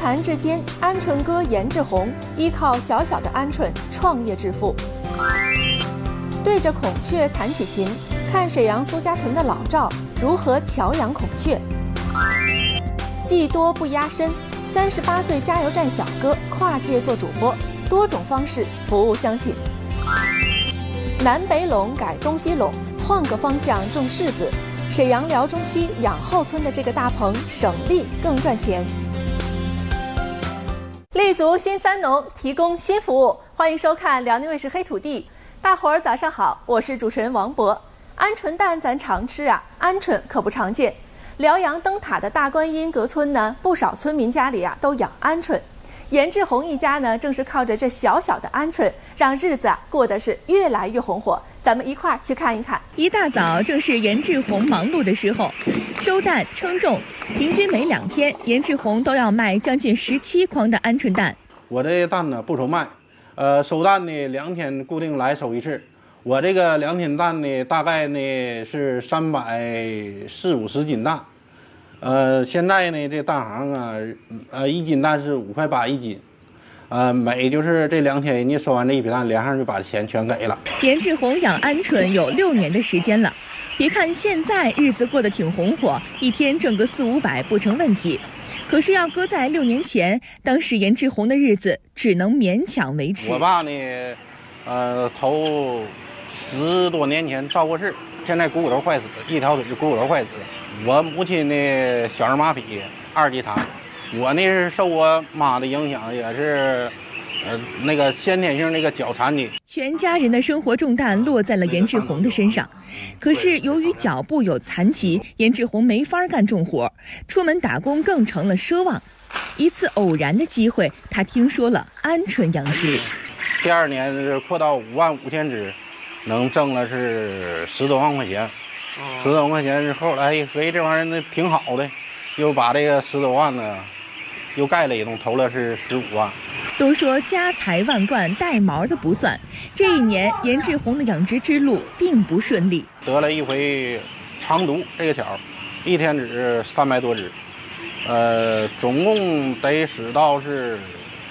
坛之间，鹌鹑哥颜志宏依靠小小的鹌鹑创业致富。对着孔雀弹起琴，看沈阳苏家屯的老赵如何乔养孔雀。技多不压身，38岁加油站小哥跨界做主播，多种方式服务乡亲。南北垄改东西垄，换个方向种柿子。沈阳辽中区养后村的这个大棚省力更赚钱。立足新三农，提供新服务，欢迎收看辽宁卫视黑土地。大伙儿早上好，我是主持人王博。鹌鹑蛋咱常吃啊，鹌鹑可不常见。辽阳灯塔的大观音阁村呢，不少村民家里都养鹌鹑。颜志宏一家呢，正是靠着这小小的鹌鹑，让日子过得是越来越红火。咱们一块儿去看一看。一大早正是颜志宏忙碌的时候，收蛋称重，平均每2天，颜志宏都要卖将近17筐的鹌鹑蛋。 我这蛋呢不愁卖，收蛋呢2天固定来收一次。我这个2天蛋呢，大概呢是340、50斤蛋。现在呢这蛋行啊，1斤蛋是5块8一斤。每就是这2天人家收完这一批蛋，连上就把钱全给了。 颜志宏养鹌鹑有6年的时间了，别看现在日子过得挺红火，一天挣个400、500不成问题。可是要搁在6年前，当时颜志宏的日子只能勉强维持。 我爸呢，头10多年前遭过事，现在股骨头坏死，一条腿就股骨头坏死。我母亲呢小儿麻痹2级糖。我呢是受我妈的影响，也是，那个先天性那个脚残疾。 全家人的生活重担落在了颜志宏的身上，可是由于脚部有残疾，颜志宏没法干重活，出门打工更成了奢望。一次偶然的机会，他听说了鹌鹑养殖。 第2年是扩到55000只，能挣了是10多万块钱。10多万块钱后来一合计这玩意儿那挺好的，又把这个10多万呢。又盖了一栋，投了是15万。 都说家财万贯，带毛的不算。这一年，颜志宏的养殖之路并不顺利。 得了一回肠毒这个巧，一天只300多只，总共得使到是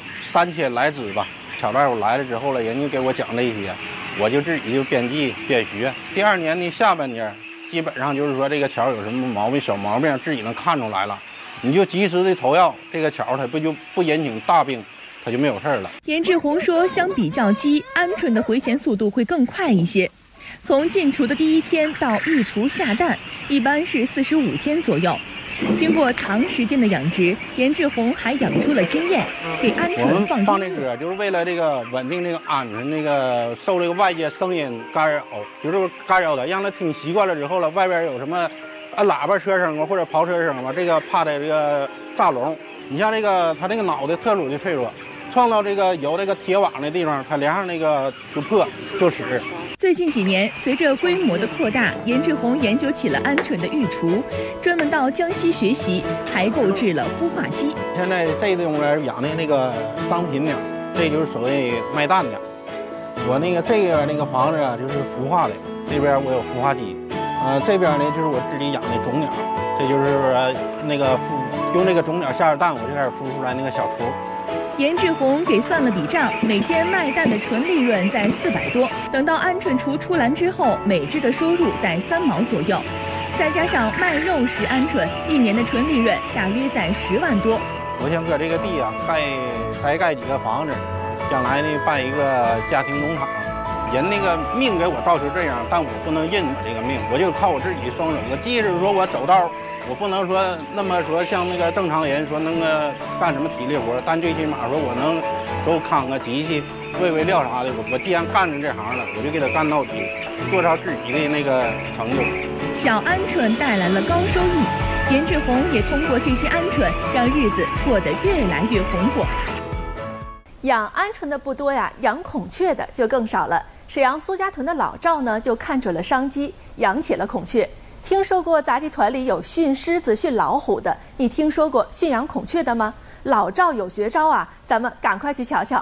3000来只吧。巧大夫来了之后了，人家给我讲这些，我就自己就边记边学。第2年的下半年，基本上就是说这个巧有什么毛病、小毛病，自己能看出来了。你就及时的投药，这个巧它就不引起大病，它就没有事了。 颜志宏说，相比较鸡，鹌鹑的回钱速度会更快一些。从进雏的第1天到育雏下蛋，一般是45天左右。经过长时间的养殖，颜志宏还养出了经验，给鹌鹑放这歌，就是为了这个稳定这个鹌鹑那个受这个外界声音干扰，就是干扰它，让它听习惯了之后了，外边有什么。喇叭车声或者跑车声嘛，这个怕的这个炸聋。你像这个它这个脑袋特殊的脆弱，撞到这个有这个铁网的地方，它连上那个就破就死。 最近几年，随着规模的扩大，颜志宏研究起了鹌鹑的育雏，专门到江西学习，还购置了孵化机。 现在这种人养的那个商品鸟，这就是所谓卖蛋鸟。我那个房子啊，就是孵化的，这边我有孵化机。这边呢就是我自己养的种鸟，这就是那个用这个种鸟下的蛋，我就开始孵出来那个小雏。 颜志宏给算了笔账，每天卖蛋的纯利润在400多，等到鹌鹑雏出栏之后，每只的收入在3毛左右，再加上卖肉食鹌鹑，一年的纯利润大约在10万多。 我想搁这个地啊再盖几个房子，将来呢办一个家庭农场。人那个命给我造成这样，但我不能认我这个命，我就靠我自己双手。我即使说我走道，我不能说那么说像那个正常人说能个干什么体力活，但最起码说我能都扛个机器、喂料啥的。我既然干着这行了，我就给他干到底，做到自己的那个程度。 小鹌鹑带来了高收益，颜志宏也通过这些鹌鹑，让日子过得越来越红火。养鹌鹑的不多呀，养孔雀的就更少了。沈阳苏家屯的老赵呢，就看准了商机，养起了孔雀。听说过杂技团里有驯狮子、驯老虎的，你听说过驯养孔雀的吗？老赵有绝招啊，咱们赶快去瞧瞧。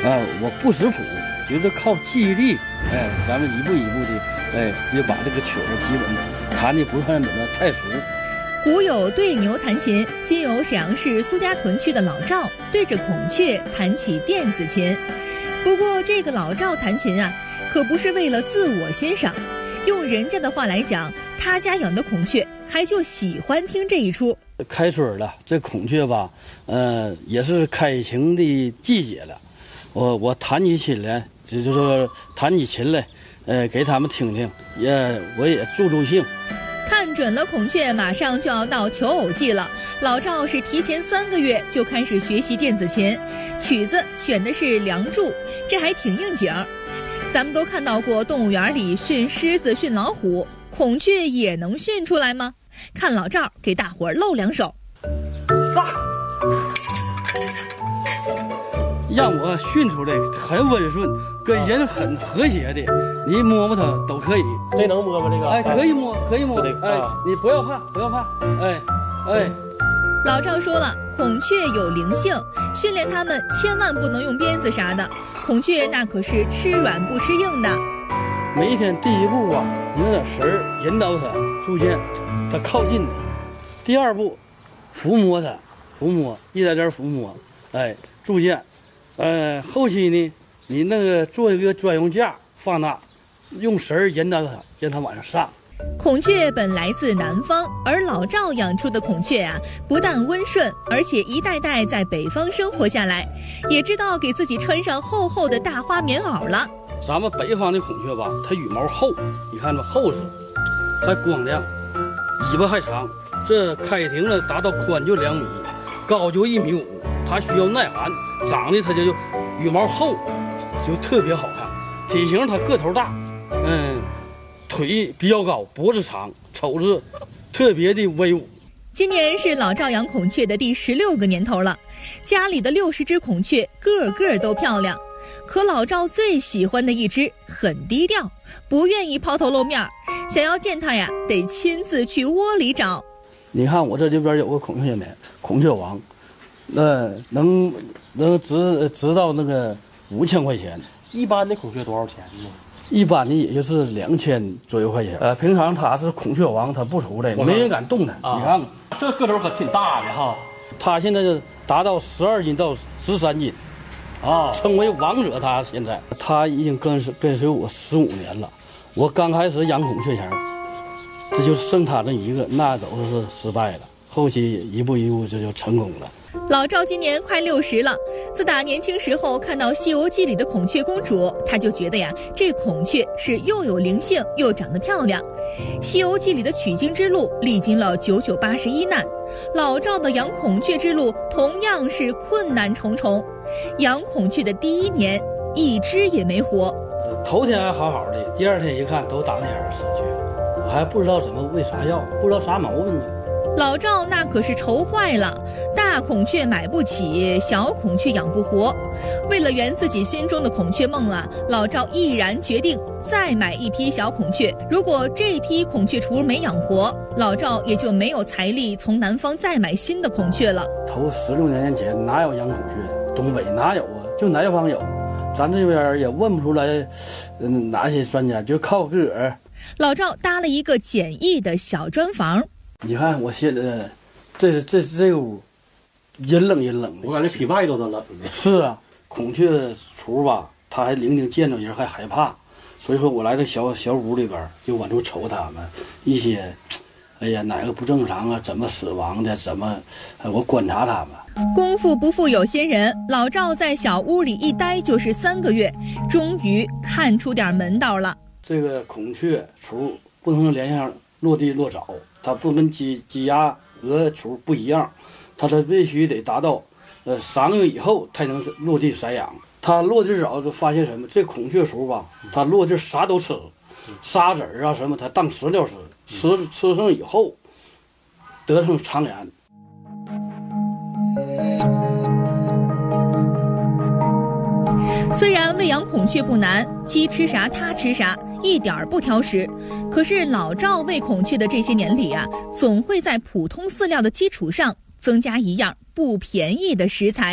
我不识谱，就是靠记忆力，咱们一步一步的，就把这个曲儿基本弹的不算怎么太熟。 古有对牛弹琴，今有沈阳市苏家屯区的老赵对着孔雀弹起电子琴。不过这个老赵弹琴啊，可不是为了自我欣赏，用人家的话来讲，他家养的孔雀还就喜欢听这一出。 开春了，这孔雀吧，也是开情的季节了。我弹起琴来，就是说弹起琴来，给他们听听，我也助助兴。 看准了孔雀马上就要到求偶季了，老赵是提前3个月就开始学习电子琴，曲子选的是《梁祝》，这还挺应景。咱们都看到过动物园里训狮子、训老虎，孔雀也能训出来吗？看老赵给大伙儿露2手。 撒，让我训出来很温顺，跟人很和谐的，你摸摸它都可以。 这能摸吗？这个？ 可以摸，可以摸。你不要怕，不要怕。 老赵说了，孔雀有灵性，训练它们千万不能用鞭子啥的。孔雀那可是吃软不吃硬的。 每一天第一步啊，你弄点绳儿引导它，逐渐它靠近你。第2步，抚摸它，抚摸，一点点抚摸，逐渐。后期呢，你那个做一个专用架放那，用绳儿引导它，让它往上上。 孔雀本来自南方，而老赵养出的孔雀啊，不但温顺，而且一代代在北方生活下来，也知道给自己穿上厚厚的大花棉袄了。 咱们北方的孔雀吧，它羽毛厚，你看着厚实，还光亮，尾巴还长。这开庭了达到宽就2米，高就1.5米，它需要耐寒，长得它就羽毛厚，就特别好看。体型它个头大，腿比较高，脖子长，瞅着特别的威武。 今年是老赵养孔雀的第16个年头了，家里的60只孔雀个个都漂亮，可老赵最喜欢的一只很低调，不愿意抛头露面，想要见它呀，得亲自去窝里找。 你看我这边有个孔雀棉，孔雀王，能值到那个5000块钱。 一般的孔雀多少钱呢？ 一般的也就是2000左右块钱。平常它是孔雀王，它不出来，没人敢动它。你看看， 这个头可挺大的哈。 它现在就达到12斤到13斤，称为王者。它已经跟随我15年了。我刚开始养孔雀前，这就剩它这一个，那都是失败了。后期一步一步这就成功了。 老赵今年快60了，自打年轻时候看到《西游记》里的孔雀公主，他就觉得呀，这孔雀是又有灵性又长得漂亮。《西游记》里的取经之路历经了9981难，老赵的养孔雀之路同样是困难重重。养孔雀的第1年，一只也没活。 头天还好好的，第2天一看都打那样死去了，我还不知道怎么喂啥药，不知道啥毛病呢。 老赵那可是愁坏了，大孔雀买不起，小孔雀养不活。为了圆自己心中的孔雀梦啊，老赵毅然决定再买一批小孔雀。如果这批孔雀雏没养活，老赵也就没有财力从南方再买新的孔雀了。 头16年前哪有养孔雀的？东北哪有啊？就南方有，咱这边也问不出来，哪些专家，就靠个儿。 老赵搭了一个简易的小砖房。 你看我现在，这屋阴冷阴冷的， 我感觉比外头都冷。 是啊，孔雀雏吧，它还灵灵，见着人还害怕，所以说我来这小屋里边，就往出瞅它们一些，哪个不正常啊？怎么死亡的？怎么？我观察它们。 功夫不负有心人，老赵在小屋里一待就是3个月，终于看出点门道了。 这个孔雀雏不能连上落地落爪。它不跟鸡鸭鹅雏不一样，它必须得达到3个月以后才能落地散养。它落地早就发现什么？这孔雀雏吧，它落地啥都吃，沙子啊什么，它当饲料吃，吃上以后得上肠炎。 虽然喂养孔雀不难，鸡吃啥它吃啥，一点不挑食。可是老赵喂孔雀的这些年里啊，总会在普通饲料的基础上增加一样不便宜的食材。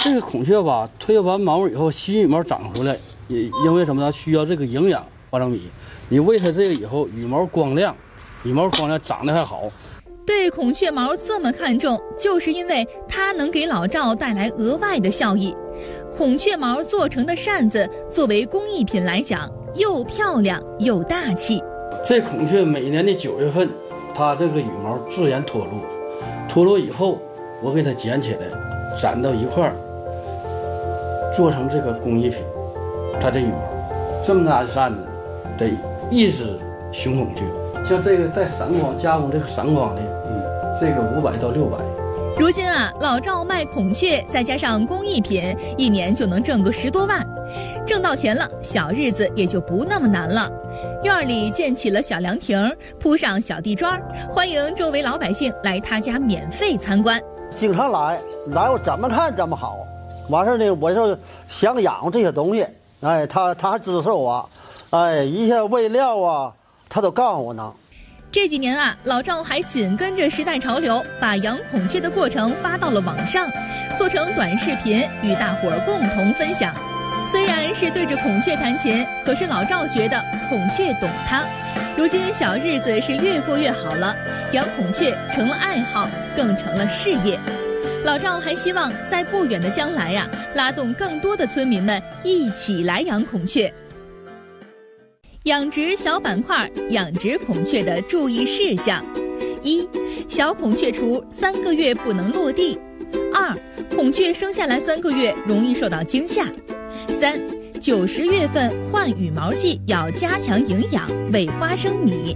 这个孔雀吧，褪完毛以后，新羽毛长回来，也因为什么呢？需要这个营养花生米。你喂它这个以后，羽毛光亮，长得还好。 对孔雀毛这么看重，就是因为它能给老赵带来额外的效益。孔雀毛做成的扇子，作为工艺品来讲，又漂亮又大气。 这孔雀每年的9月份，它这个羽毛自然脱落，脱落以后，我给它捡起来，攒到一块儿，做成这个工艺品。它这羽毛这么大的扇子，得1只雄孔雀。像这个在闪光加工这个闪光的，这个500到600。 如今啊，老赵卖孔雀再加上工艺品，一年就能挣个10多万。挣到钱了，小日子也就不那么难了。院里建起了小凉亭，铺上小地砖，欢迎周围老百姓来他家免费参观。 经常来我怎么看怎么好。完事呢，我就想养这些东西。哎，他还支持我，哎，一些喂料啊，他都告诉我呢。 这几年啊，老赵还紧跟着时代潮流，把养孔雀的过程发到了网上，做成短视频与大伙儿共同分享。虽然是对着孔雀弹琴，可是老赵觉得孔雀懂他。如今小日子是越过越好了，养孔雀成了爱好，更成了事业。老赵还希望在不远的将来呀，拉动更多的村民们一起来养孔雀。养殖小板块养殖孔雀的注意事项：1. 小孔雀雏3个月不能落地； 2. 孔雀生下来3个月容易受到惊吓； 3. 9、10月份换羽毛季要加强营养，喂花生米。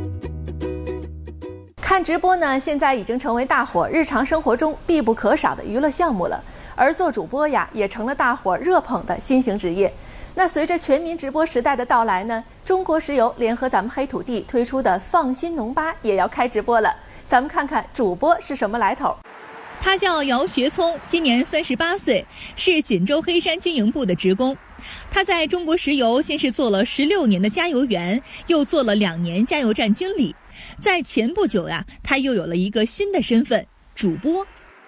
看直播呢，现在已经成为大伙日常生活中必不可少的娱乐项目了，而做主播呀，也成了大伙热捧的新型职业。那随着全民直播时代的到来呢，中国石油联合咱们黑土地推出的放心农吧也要开直播了。咱们看看主播是什么来头。他叫姚学聪，今年38岁，是锦州黑山经营部的职工。他在中国石油先是做了16年的加油员，又做了2年加油站经理。在前不久呀，他又有了一个新的身份——主播。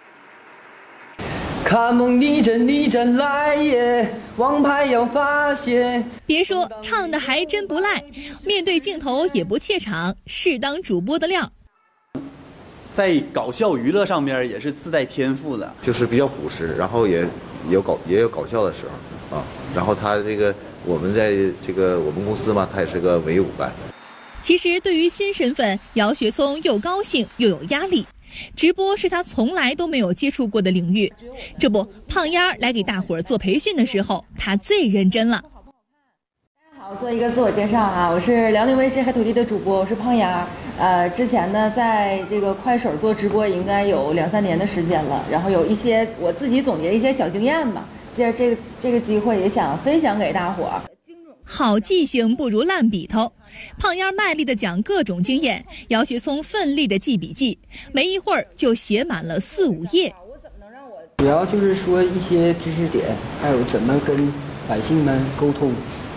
Come on， 逆阵来也，王牌要发现。 别说唱的还真不赖，面对镜头也不怯场，是当主播的料。 在搞笑娱乐上面也是自带天赋的， 就是比较朴实，然后也有搞笑的时候啊。然后他这个我们在这个我们公司嘛，他也是个文艺舞班。 其实对于新身份，姚学聪又高兴又有压力。直播是他从来都没有接触过的领域，这不，胖丫儿来给大伙儿做培训的时候，他最认真了。 大家好，做一个自我介绍啊，我是辽宁卫视黑土地的主播，我是胖丫儿。之前呢，在这个快手做直播应该有2、3年的时间了，然后有一些我自己总结一些小经验吧，借着这个机会也想分享给大伙儿。 好记性不如烂笔头，胖丫卖力地讲各种经验，姚学聪奋力地记笔记，没一会儿就写满了4、5页。 主要就是说一些知识点，还有怎么跟百姓们沟通，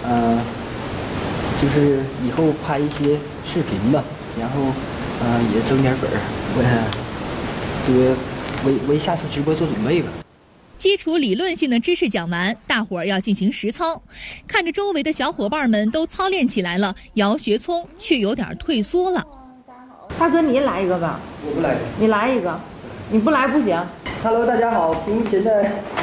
就是以后拍一些视频吧，然后也增点粉儿，为下次直播做准备吧。 基础理论性的知识讲完，大伙儿要进行实操。看着周围的小伙伴们都操练起来了，姚学聪却有点退缩了。 大哥，你来一个吧。 我不来。 你来一个，你不来不行。 Hello， 大家好，屏幕前的。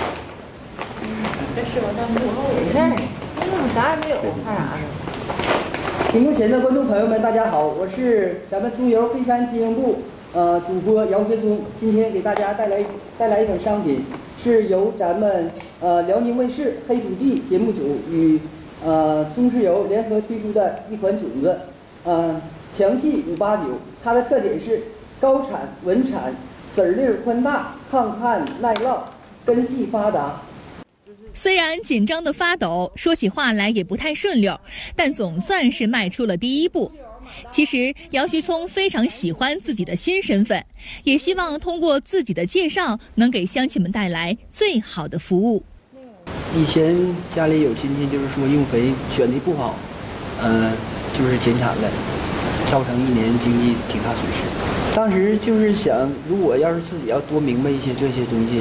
这是我在幕后没事儿，啥也没有，看啥呢？ 屏幕前的观众朋友们，大家好，我是咱们中油黑山经营部主播姚学聪，今天给大家带来一款商品。是由咱们辽宁卫视黑土地节目组与中石油联合推出的一款种子，强系589，它的特点是高产稳产，籽粒宽大，抗旱耐涝，根系发达。 虽然紧张的发抖，说起话来也不太顺溜，但总算是迈出了第一步。其实姚学聪非常喜欢自己的新身份，也希望通过自己的介绍能给乡亲们带来最好的服务。 以前家里有亲戚就是说用肥选的不好，就是减产了，造成1年经济挺大损失。当时就是想，如果要是自己要多明白一些这些东西，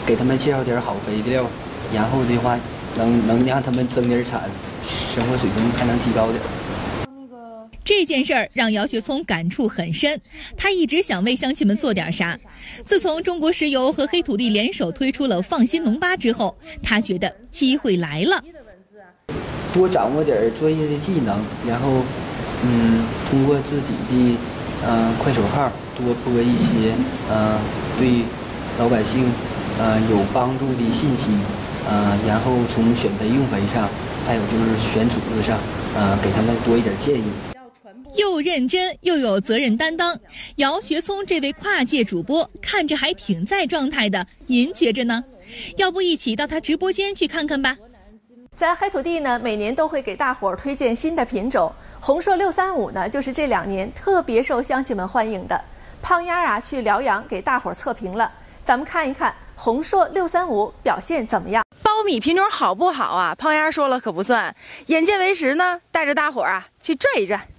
给他们介绍点好肥料，然后的话能让他们增点产，生活水平还能提高点。 这件事儿让姚学聪感触很深，他一直想为乡亲们做点啥。自从中国石油和黑土地联手推出了放心农巴之后，他觉得机会来了。 多掌握点专业的技能，然后通过自己的快手号多播一些对老百姓有帮助的信息，然后从选培用肥上，还有就是选土子上，给他们多一点建议。 又认真又有责任担当，姚学聪这位跨界主播看着还挺在状态的，您觉着呢？要不一起到他直播间去看看吧。 咱黑土地呢，每年都会给大伙儿推荐新的品种，红硕635呢，就是这2年特别受乡亲们欢迎的。胖丫啊去辽阳给大伙儿测评了，咱们看一看红硕635表现怎么样。 苞米品种好不好啊？胖丫说了可不算，眼见为实呢，带着大伙儿去转一转。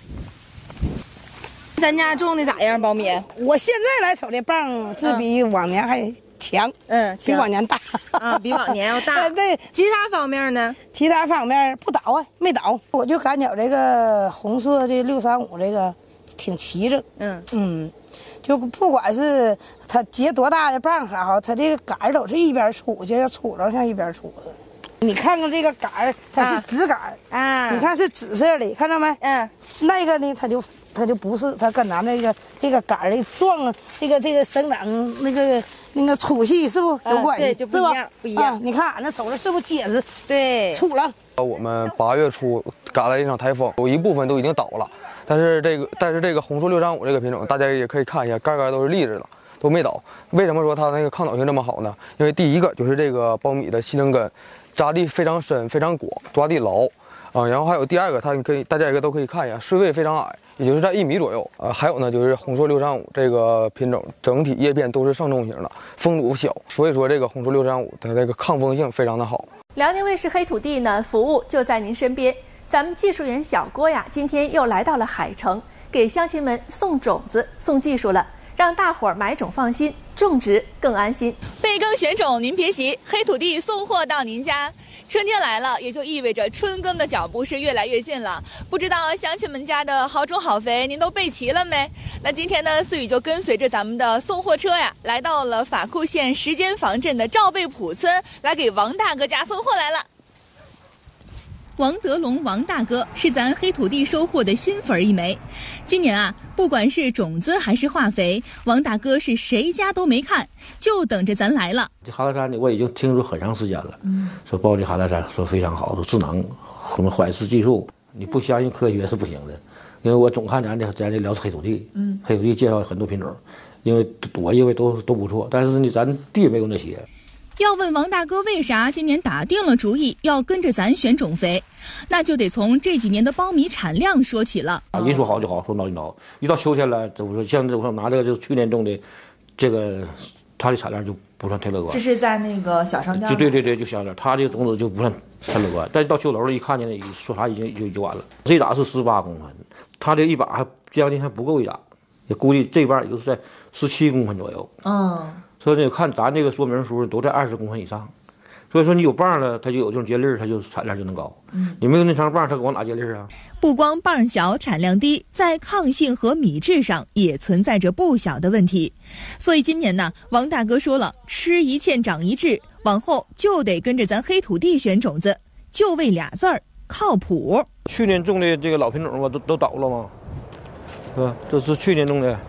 咱家种的咋样？苞米？ 我现在来瞅这棒是比往年还强，比往年大啊，比往年要大。 对， 其他方面呢？ 其他方面不倒啊，没倒。我就感觉这个红硕这635这个挺齐整，就不管是它结多大的棒好，它这个杆儿都是一边粗，就像粗了像一边粗的。你看看这个杆儿，它是直杆儿啊，你看是紫色的，看到没？那个呢，它就不是，它跟咱这个杆儿的状，这个生长那个粗细是不有关系？ 对，就不一样，不一样。 你看俺这瞅着是不是结实？ 对， 粗了。 我们8月初赶来一场台风，有一部分都已经倒了，但是这个红硕635这个品种，大家也可以看一下，杆都是立着的，都没倒。为什么说它那个抗倒性这么好呢？因为第一个就是这个苞米的细根根扎地非常深、非常果，抓地牢然后还有第二个，大家也都可以看一下，穗位非常矮，也就是在1米左右还有呢，就是红硕635这个品种整体叶片都是上中型的，风阻小，所以说这个红硕635它这个抗风性非常的好。 辽宁卫视黑土地呢，服务就在您身边。咱们技术员小郭呀，今天又来到了海城，给乡亲们送种子、送技术了，让大伙儿买种放心，种植更安心。 备耕选种您别急，黑土地送货到您家。春天来了，也就意味着春耕的脚步是越来越近了。不知道乡亲们家的好种好肥您都备齐了没？那今天呢，思雨就跟随着咱们的送货车呀，来到了法库县石间房镇的赵贝浦村，来给王大哥家送货来了。王德龙王大哥是咱黑土地收获的新粉一枚。今年不管是种子还是化肥，王大哥是谁家都没看，就等着咱来了。 这哈达山呢，我已经听说很长时间了，说报这哈达山说非常好，说智能，什么怀石技术，你不相信科学是不行的。因为我总看咱这聊黑土地，黑土地介绍很多品种，因为我认为都不错，但是呢，咱地没有那些。 要问王大哥为啥今年打定了主意要跟着咱选种肥，那就得从这几年的苞米产量说起了。 一说好就好，说孬就孬。一到秋天了，我说像我说拿这个就是去年种的，这个它的产量就不算太乐观。 这是在那个小商店。 对，就小点，它这个种子就不算太乐观。但是到秋楼了，一看见说啥已经就完了。这一打是18公分，它这一把还将近还不够一打，也估计这把也就是在17公分左右。所以你看咱这个说明书都在20公分以上，所以说你有棒了，它就有这种接力，它就产量就能高。你没有那长棒，它往哪接力啊？ 不光棒小产量低，在抗性和米质上也存在着不小的问题。所以今年呢，王大哥说了，吃一堑长一智，往后就得跟着咱黑土地选种子，就为俩字儿靠谱。 去年种的这个老品种吧，都倒了吗？是吧？这是去年种的，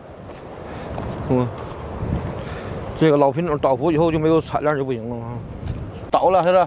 这个老品种倒伏以后就没有产量就不行了吗？倒了是吧？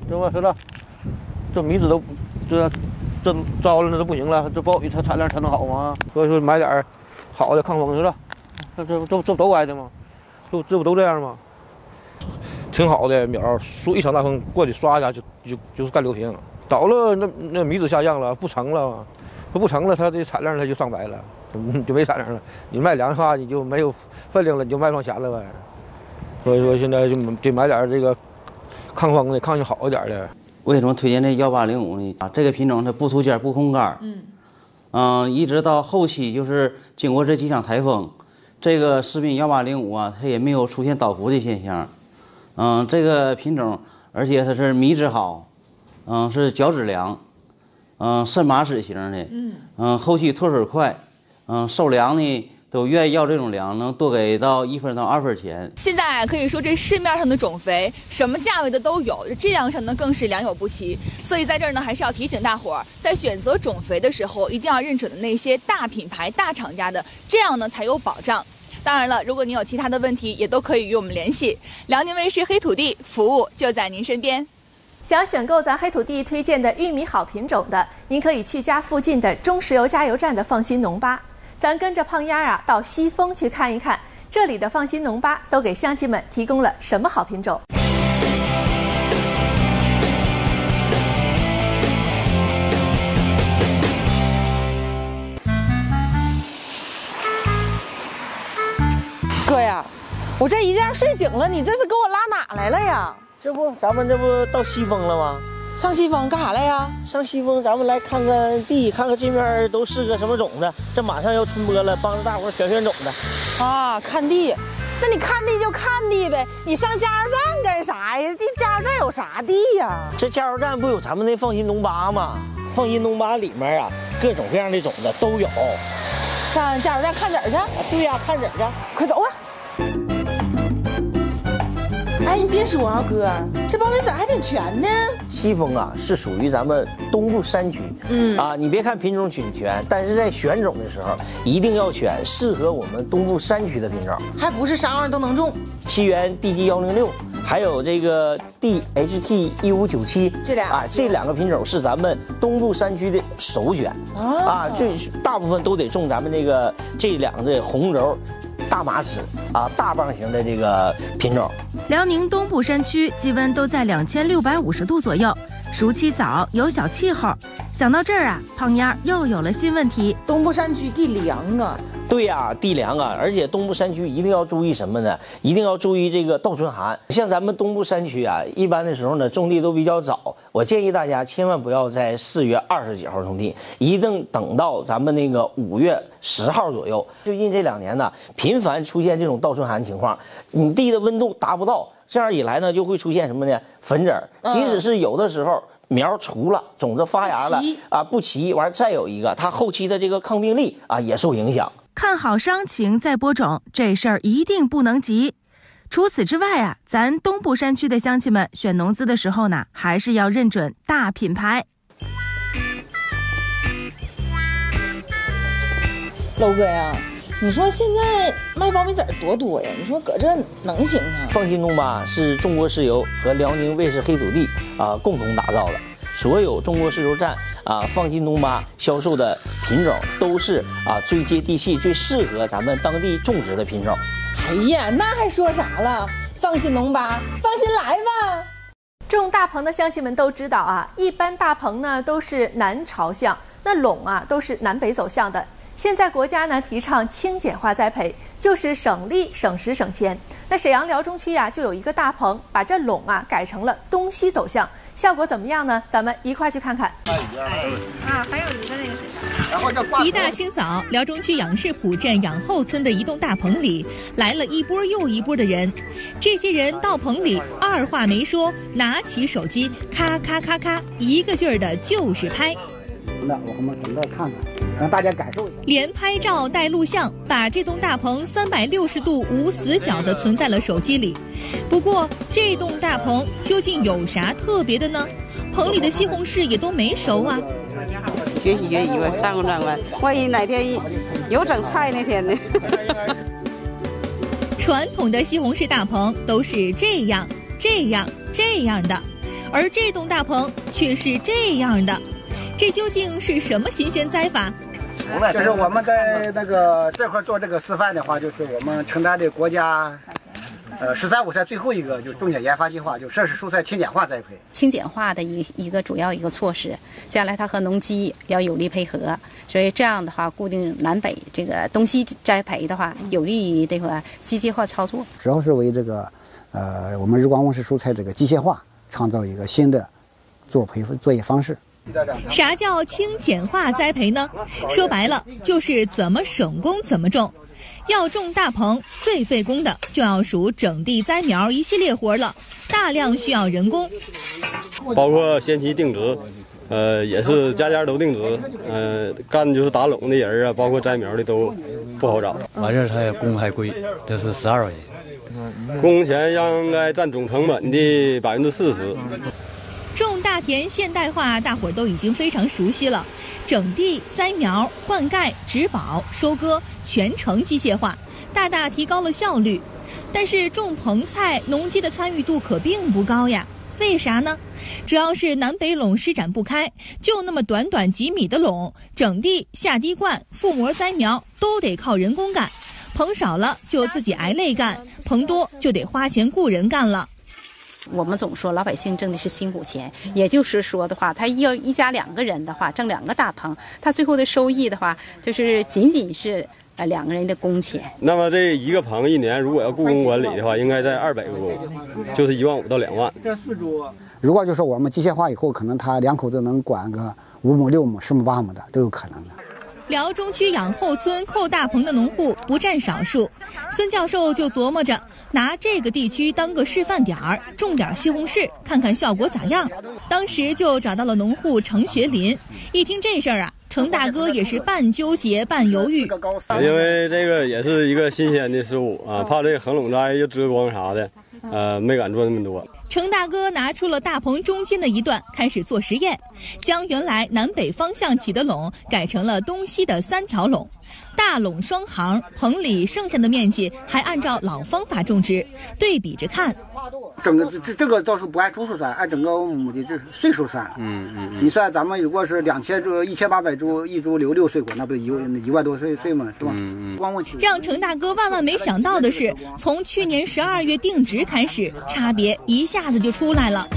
这米子都这糟了，那都不行了。这苞米它产量才能好吗？所以说买点好的抗风是吧？这都挨的吗？这不都这样吗？挺好的苗，一场大风过去刷一下就是干流平。倒了那米子下降了，不成了，不成了，它的产量它就上百了，就没产量了。你卖粮的话，你就没有分量了，你就卖不上钱了呗。所以说现在就得买点这个抗风的、抗性好一点的。 为什么推荐这1805呢？这个品种它不吐尖不空杆，一直到后期就是经过这几场台风，这个食品1805它也没有出现倒伏的现象， 这个品种，而且它是米质好，是角质良，深马齿型的，后期脱水快，收粮呢都愿意要这种粮，能多给到1分到2分钱。 现在可以说这市面上的种肥什么价位的都有，质量上呢更是良莠不齐。所以在这儿呢，还是要提醒大伙儿，在选择种肥的时候，一定要认准的那些大品牌、大厂家的，这样呢才有保障。当然了，如果您有其他的问题，也都可以与我们联系。辽宁卫视黑土地服务就在您身边。 想选购咱黑土地推荐的玉米好品种的，您可以去家附近的中石油加油站的放心农巴。咱跟着胖丫啊到西丰去看一看，这里的放心农巴都给乡亲们提供了什么好品种。 哥呀，我这一觉睡醒了，你这是给我拉哪来了呀？ 这不，咱们这不到西丰了吗？ 上西丰干啥来呀？ 上西丰，咱们来看看地，看看这边都适合什么种子。这马上要春播了，帮着大伙选种子。 啊，看地，那你看地就看地呗，你上加油站干啥呀？加油站有啥地呀？ 这加油站不有咱们那放心农巴吗？放心农巴里面啊，各种各样的种子都有。 上加油站看籽儿去？ 对呀，看籽儿去， 快走啊！哎，你别说啊，哥，这苞米籽还挺全呢。 西丰啊，是属于咱们东部山区，你别看品种挺全，但是在选种的时候，一定要选适合我们东部山区的品种， 还不是啥玩意儿都能种。 西源 DG106，还有这个 DHT1597，这两个品种是咱们东部山区的首选最大部分都得种咱们这两个红轴。大马齿大棒型的这个品种。 辽宁东部山区气温都在2650度左右，熟期早，有小气候。想到这儿啊，胖丫又有了新问题： 东部山区地凉啊。 对呀，地凉啊，而且东部山区一定要注意什么呢？一定要注意这个倒春寒。像咱们东部山区啊，一般的时候呢，种地都比较早。我建议大家千万不要在4月20几号种地，一定等到咱们5月10号左右。最近这2年呢，频繁出现这种倒春寒情况，你地的温度达不到，这样一来呢，就会出现什么呢？粉籽儿。即使是有的时候苗除了，种子发芽了不齐，完再有一个，它后期的这个抗病力也受影响。 看好伤情再播种，这事儿一定不能急。除此之外啊，咱东部山区的乡亲们选农资的时候呢，还是要认准大品牌。 楼哥呀，你说现在卖苞米籽多多呀？你说搁这能行啊？ 放心农巴是中国石油和辽宁卫视黑土地共同打造的。所有中国石油站放心农巴销售的品种都是最接地气、最适合咱们当地种植的品种。 哎呀，那还说啥了？放心农巴，放心来吧。 种大棚的乡亲们都知道啊，一般大棚呢都是南朝向，那垄都是南北走向的。现在国家呢提倡轻简化栽培，就是省力、省时、省钱。那沈阳辽中区就有一个大棚，把这垄改成了东西走向，效果怎么样呢？咱们一块去看看。 还有一个一大清早，辽中区杨市浦镇杨后村的一栋大棚里来了一波又一波的人。这些人到棚里，二话没说，拿起手机，咔咔咔咔，一个劲儿的就是拍。 那我们整个看看，让大家感受一下。 连拍照带录像，把这栋大棚360度无死角地存在了手机里。不过，这栋大棚究竟有啥特别的呢？棚里的西红柿也都没熟啊。 学习学习吧，参观参观，万一哪天有整菜那天呢？ 传统的西红柿大棚都是这样的，而这栋大棚却是这样的。这究竟是什么新鲜栽法？ 就是我们在这块做这个示范的话，就是我们承担的国家“13五”赛最后一个就是重点研发计划，就摄氏蔬菜轻简化栽培。 轻简化的一个主要一个措施，将来它和农机要有力配合，所以这样的话，固定南北这个东西栽培的话，有利于这个机械化操作。 主要是为这个我们日光温室蔬菜这个机械化创造一个新的作业方式。 啥叫轻简化栽培呢？说白了就是怎么省工怎么种。 要种大棚，最费工的就要数整地栽苗一系列活了，大量需要人工。 包括先期定植，也是家家都定植，干就是打垄的人啊，包括栽苗的都不好找。 完事它工还贵，这是12块钱。 工钱应该占总成本的40%。 种大田现代化，大伙儿都已经非常熟悉了，整地、栽苗、灌溉、植保、收割，全程机械化，大大提高了效率。但是种棚菜，农机的参与度可并不高呀。为啥呢？主要是南北垄施展不开，就那么短短几米的垄，整地、下滴灌、覆膜栽苗都得靠人工干。棚少了就自己挨累干，棚多就得花钱雇人干了。 我们总说老百姓挣的是辛苦钱，也就是说的话，他要一家2个人的话，挣2个大棚，他最后的收益的话，就是仅仅是2个人的工钱。 那么这一个棚一年如果要雇工管理的话，应该在200个工，就是15000到2万。 这4株，如果就是我们机械化以后，可能他2口子能管个5亩、6亩、10亩、8亩的都有可能的。 辽中区养后村扣大棚的农户不占少数，孙教授就琢磨着拿这个地区当个示范点儿，种点西红柿，看看效果咋样。当时就找到了农户程学林，一听这事儿啊，程大哥也是半纠结半犹豫， 因为这个也是一个新鲜的事物啊，怕这个横垄栽又遮光啥的，没敢做那么多。 程大哥拿出了大棚中间的一段，开始做实验，将原来南北方向起的垄改成了东西的3条垄，大垄双行，棚里剩下的面积还按照老方法种植，对比着看。 整个这个倒是不按株数算，按整个亩的这岁数算。你算咱们如果是2000株、1800株，一株留6岁果，那不1万多岁嘛，是吧？ 让程大哥万万没想到的是，从去年12月定植开始，差别一下子就出来了。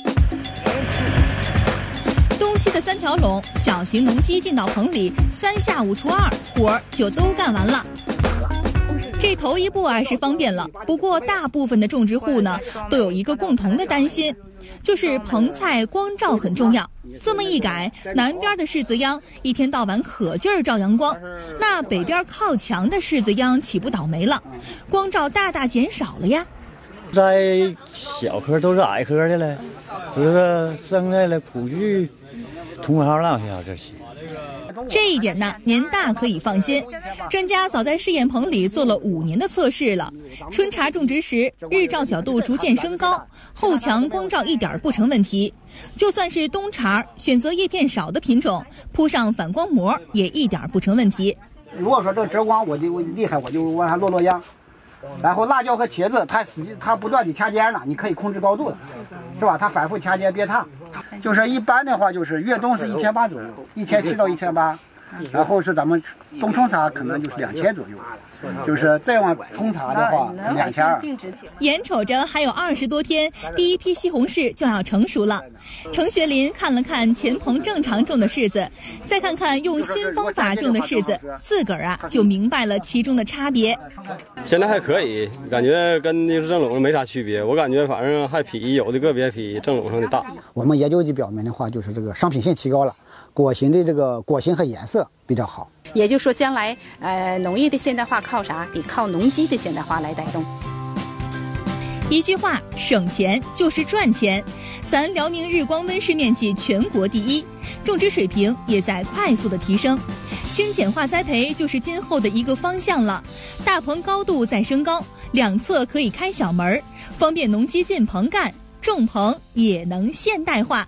东西的3条垄，小型农机进到棚里，3下5除2，活儿就都干完了。这头一步啊是方便了，不过大部分的种植户呢都有一个共同的担心，就是棚菜光照很重要。这么一改，南边的柿子秧一天到晚可劲儿照阳光，那北边靠墙的柿子秧岂不倒霉了？光照大大减少了呀。 栽小棵都是矮棵的了，就是说生在了普序同行浪下这些。 这一点呢，您大可以放心。专家早在试验棚里做了5年的测试了。春茶种植时，日照角度逐渐升高，后墙光照一点不成问题。就算是冬茶，选择叶片少的品种，铺上反光膜也一点不成问题。 如果说这遮光我就厉害，我就往上落秧。然后辣椒和茄子，它不断地掐尖呢，你可以控制高度的，是吧？它反复掐尖别烫。就是一般的话，就是越冬是1800左右，1700到1800，然后是咱们冬春茶可能就是2000左右，就是再往春茶的话2200。 眼瞅着还有20多天，第一批西红柿就要成熟了。程学林看了看前棚正常种的柿子，再看看用新方法种的柿子，自个儿啊就明白了其中的差别。 现在还可以，感觉跟那正垄上没啥区别。我感觉反正还比有的个别比正垄上的大。 我们研究就表明的话，就是这个商品线提高了，果型的这个果型和颜色比较好。 也就是说，将来农业的现代化靠啥？得靠农机的现代化来带动。一句话，省钱就是赚钱。咱辽宁日光温室面积全国第1，种植水平也在快速的提升。轻简化栽培就是今后的一个方向了。大棚高度在升高，2侧可以开小门，方便农机进棚干，种棚也能现代化。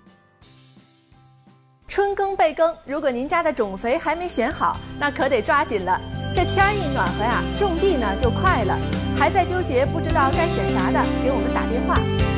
春耕备耕，如果您家的种肥还没选好，那可得抓紧了。这天一暖和呀，种地呢就快了。还在纠结不知道该选啥的，给我们打电话